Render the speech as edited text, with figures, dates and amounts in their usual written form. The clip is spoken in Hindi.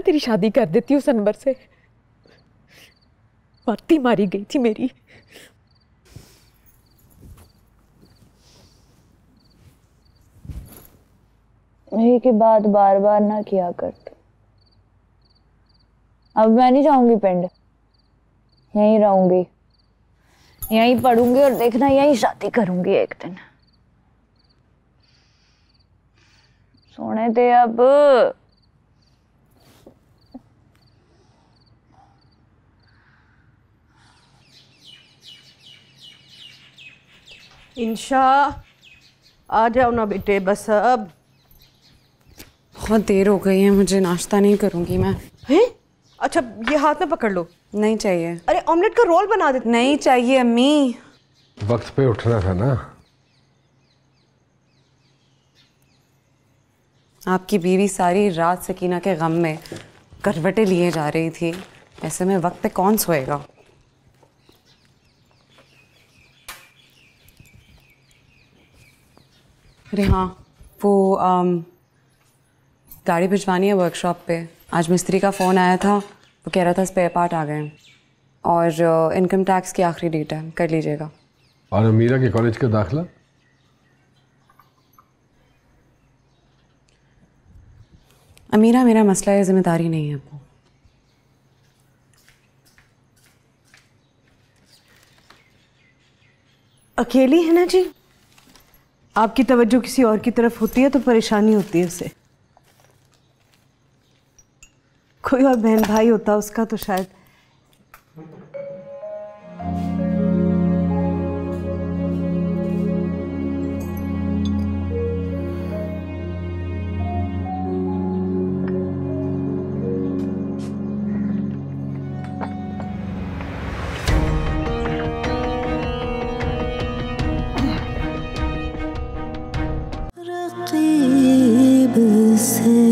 तेरी शादी कर देती उस अनवर से। मरती मारी गई थी मेरी। यही की बात बार बार ना किया कर। अब मैं नहीं जाऊंगी पिंड, यहीं रहूंगी, यहीं पढ़ूंगी और देखना यहीं शादी करूंगी एक दिन। सोने दे अब। इंशा आ जाओ ना बेटे, बस अब बहुत देर हो गई है, मुझे नाश्ता नहीं करूंगी मैं। हैं? अच्छा ये हाथ में पकड़ लो। नहीं चाहिए। अरे ऑमलेट का रोल बना दे। नहीं चाहिए अम्मी। वक्त पे उठना था ना। आपकी बीवी सारी रात सकीना के गम में करवटें लिए जा रही थी, ऐसे में वक्त पे कौन सोएगा। अरे हाँ, वो गाड़ी भिजवानी है वर्कशॉप पे। आज मिस्त्री का फ़ोन आया था, वो कह रहा था स्पेयर पार्ट आ गए हैं और इनकम टैक्स की आखिरी डेट है, कर लीजिएगा। और अमीरा के कॉलेज का दाखिला? अमीरा मेरा मसला है, जिम्मेदारी नहीं है वो। अकेली है ना जी, आपकी तवज्जो किसी और की तरफ होती है तो परेशानी होती है उसे। कोई और बहन भाई होता उसका तो शायद। रकीब से